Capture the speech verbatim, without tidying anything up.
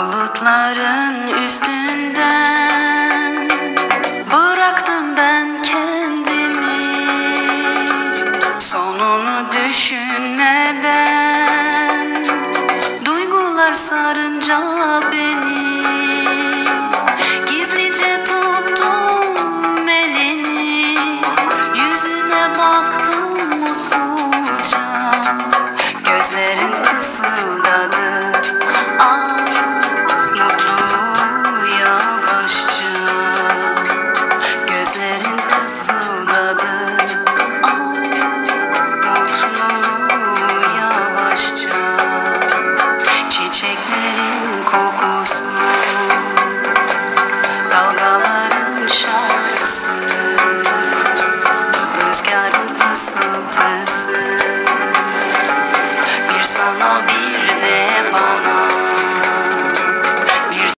Bulutların üstünden bıraktım ben kendimi, sonunu düşünmeden. Duygular sarınca beni, gizlice tuttum elini, yüzüne baktım usulca, gözlerin fısıldadı. Ah, mutlu yavaşça, gözlerin fısıldadı. Ah, mutlu yavaşça, çiçeklerin kokusu